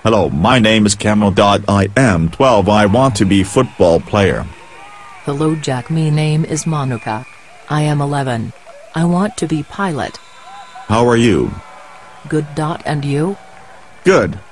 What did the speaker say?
Hello, my name is Camel. I am 12. I want to be football player. Hello Jack, my name is Monica. I am 11. I want to be pilot. How are you? Good. And you? Good.